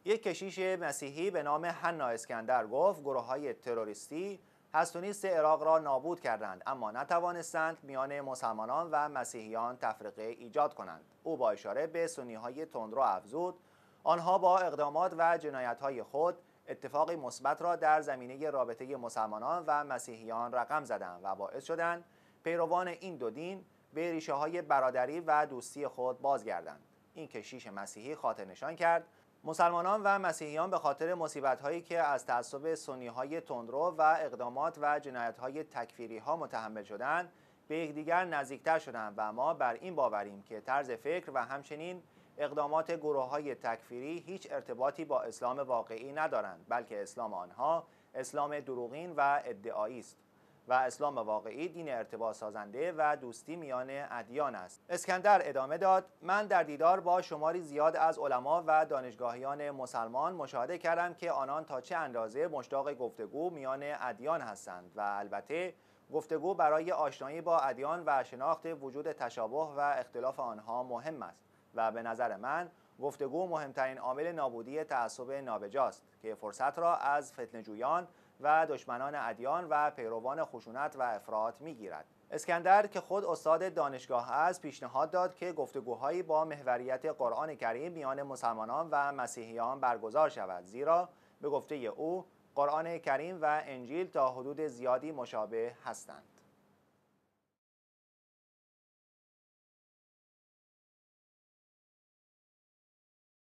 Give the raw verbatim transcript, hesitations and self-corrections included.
یک کشیش مسیحی به نام حنا اسکندر گفت گروه‌های تروریستی هستونیست عراق را نابود کردند، اما نتوانستند میان مسلمانان و مسیحیان تفرقه ایجاد کنند. او با اشاره به سنی‌های تندرو افزود آنها با اقدامات و جنایت‌های خود اتفاقی مثبت را در زمینه رابطه مسلمانان و مسیحیان رقم زدند و باعث شدند پیروان این دو دین به ریشه‌های برادری و دوستی خود بازگردند. این کشیش مسیحی خاطر نشان کرد مسلمانان و مسیحیان به خاطر مصیبت‌هایی که از تعصب سنی‌های تندرو و اقدامات و جنایت‌های تکفیری‌ها متحمل شدند به یکدیگر نزدیکتر شدند و ما بر این باوریم که طرز فکر و همچنین اقدامات گروه‌های تکفیری هیچ ارتباطی با اسلام واقعی ندارند، بلکه اسلام آنها اسلام دروغین و ادعایی است و اسلام واقعی دین ارتباط سازنده و دوستی میان ادیان است. اسکندر ادامه داد: من در دیدار با شماری زیاد از علما و دانشگاهیان مسلمان مشاهده کردم که آنان تا چه اندازه مشتاق گفتگو میان ادیان هستند و البته گفتگو برای آشنایی با ادیان و شناخت وجود تشابه و اختلاف آنها مهم است و به نظر من گفتگو مهمترین عامل نابودی تعصب نابجاست که فرصت را از فتنه‌جویان و دشمنان ادیان و پیروان خشونت و افراط میگیرد. اسکندر که خود استاد دانشگاه است پیشنهاد داد که گفتگوهایی با محوریت قرآن کریم میان مسلمانان و مسیحیان برگزار شود، زیرا به گفته او قرآن کریم و انجیل تا حدود زیادی مشابه هستند.